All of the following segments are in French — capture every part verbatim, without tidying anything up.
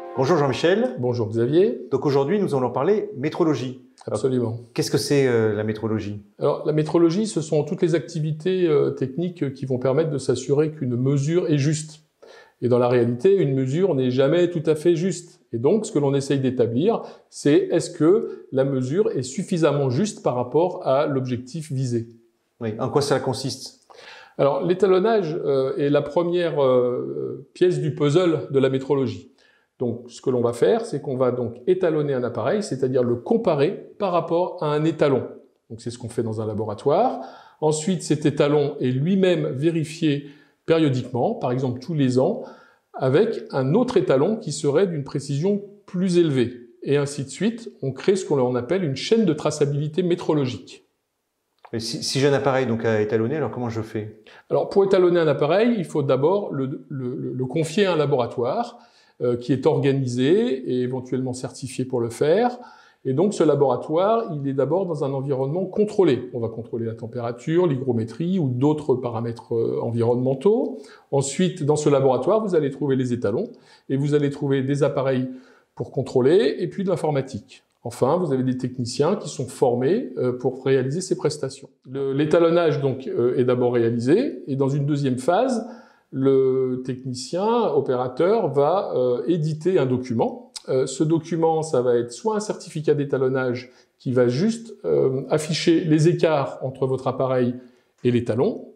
Bonjour Jean-Michel. Bonjour Xavier. Donc aujourd'hui, nous allons parler métrologie. Absolument. Qu'est-ce que c'est euh, la métrologie? Alors la métrologie, ce sont toutes les activités euh, techniques qui vont permettre de s'assurer qu'une mesure est juste. Et dans la réalité, une mesure n'est jamais tout à fait juste. Et donc, ce que l'on essaye d'établir, c'est est-ce que la mesure est suffisamment juste par rapport à l'objectif visé. Oui. En quoi ça consiste? Alors l'étalonnage euh, est la première euh, pièce du puzzle de la métrologie. Donc, ce que l'on va faire, c'est qu'on va donc étalonner un appareil, c'est-à-dire le comparer par rapport à un étalon. Donc, c'est ce qu'on fait dans un laboratoire. Ensuite, cet étalon est lui-même vérifié périodiquement, par exemple tous les ans, avec un autre étalon qui serait d'une précision plus élevée. Et ainsi de suite, on crée ce qu'on appelle une chaîne de traçabilité métrologique. Et si, si j'ai un appareil donc à étalonner, alors comment je fais? Alors, pour étalonner un appareil, il faut d'abord le, le, le confier à un laboratoire euh, qui est organisé et éventuellement certifié pour le faire. Et donc, ce laboratoire, il est d'abord dans un environnement contrôlé. On va contrôler la température, l'hygrométrie ou d'autres paramètres euh, environnementaux. Ensuite, dans ce laboratoire, vous allez trouver les étalons et vous allez trouver des appareils pour contrôler et puis de l'informatique. Enfin, vous avez des techniciens qui sont formés euh, pour réaliser ces prestations. L'étalonnage donc euh, est d'abord réalisé et dans une deuxième phase, le technicien opérateur va euh, éditer un document. Euh, ce document, ça va être soit un certificat d'étalonnage qui va juste euh, afficher les écarts entre votre appareil et l'étalon,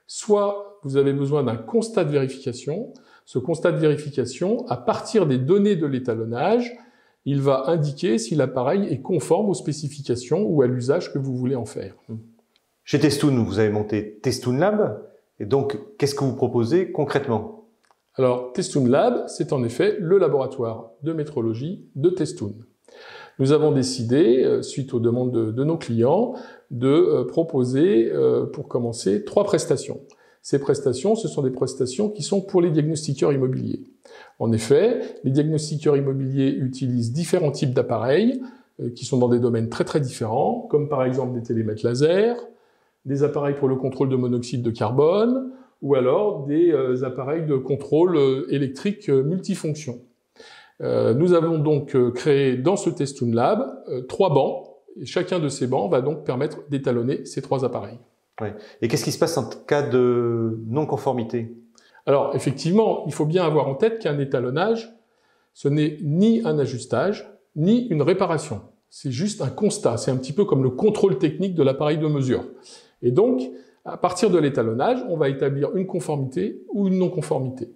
soit vous avez besoin d'un constat de vérification. Ce constat de vérification, à partir des données de l'étalonnage, il va indiquer si l'appareil est conforme aux spécifications ou à l'usage que vous voulez en faire. Chez Testoon, vous avez monté Testoon Lab. Et donc, qu'est-ce que vous proposez concrètement? Alors, Testoon Lab, c'est en effet le laboratoire de métrologie de Testoon. Nous avons décidé, euh, suite aux demandes de, de nos clients, de euh, proposer, euh, pour commencer, trois prestations. Ces prestations, ce sont des prestations qui sont pour les diagnostiqueurs immobiliers. En effet, les diagnostiqueurs immobiliers utilisent différents types d'appareils euh, qui sont dans des domaines très très différents, comme par exemple des télémètres laser, des appareils pour le contrôle de monoxyde de carbone, ou alors des euh, appareils de contrôle euh, électrique euh, multifonction. Euh, nous avons donc euh, créé dans ce Testoon Lab euh, trois bancs, et chacun de ces bancs va donc permettre d'étalonner ces trois appareils. Ouais. Et qu'est-ce qui se passe en cas de non-conformité? Alors, effectivement, il faut bien avoir en tête qu'un étalonnage, ce n'est ni un ajustage, ni une réparation. C'est juste un constat. C'est un petit peu comme le contrôle technique de l'appareil de mesure. Et donc, à partir de l'étalonnage, on va établir une conformité ou une non-conformité.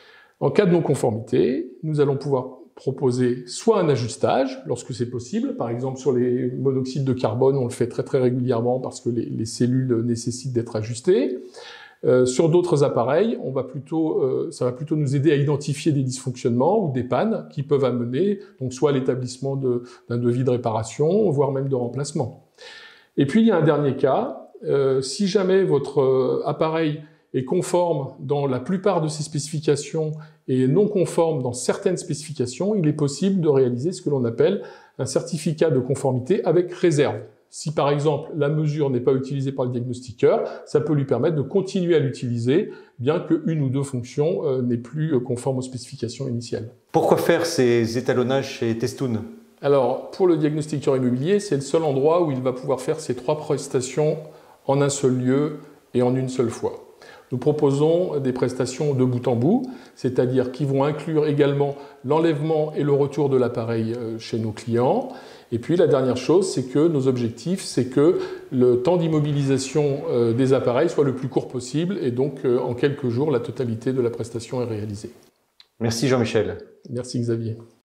En cas de non-conformité, nous allons pouvoir proposer soit un ajustage, lorsque c'est possible. Par exemple, sur les monoxydes de carbone, on le fait très très régulièrement parce que les, les cellules nécessitent d'être ajustées. Euh, sur d'autres appareils, on va plutôt, euh, ça va plutôt nous aider à identifier des dysfonctionnements ou des pannes qui peuvent amener donc soit à l'établissement d'un devis de réparation, voire même de remplacement. Et puis, il y a un dernier cas. Euh, si jamais votre euh, appareil est conforme dans la plupart de ses spécifications et non conforme dans certaines spécifications, il est possible de réaliser ce que l'on appelle un certificat de conformité avec réserve. Si par exemple la mesure n'est pas utilisée par le diagnostiqueur, ça peut lui permettre de continuer à l'utiliser, bien qu'une ou deux fonctions euh, n'aient plus conforme aux spécifications initiales. Pourquoi faire ces étalonnages chez Testoon? Alors, pour le diagnostiqueur immobilier, c'est le seul endroit où il va pouvoir faire ces trois prestations en un seul lieu et en une seule fois. Nous proposons des prestations de bout en bout, c'est-à-dire qui vont inclure également l'enlèvement et le retour de l'appareil chez nos clients. Et puis la dernière chose, c'est que nos objectifs, c'est que le temps d'immobilisation des appareils soit le plus court possible et donc en quelques jours, la totalité de la prestation est réalisée. Merci Jean-Michel. Merci Xavier.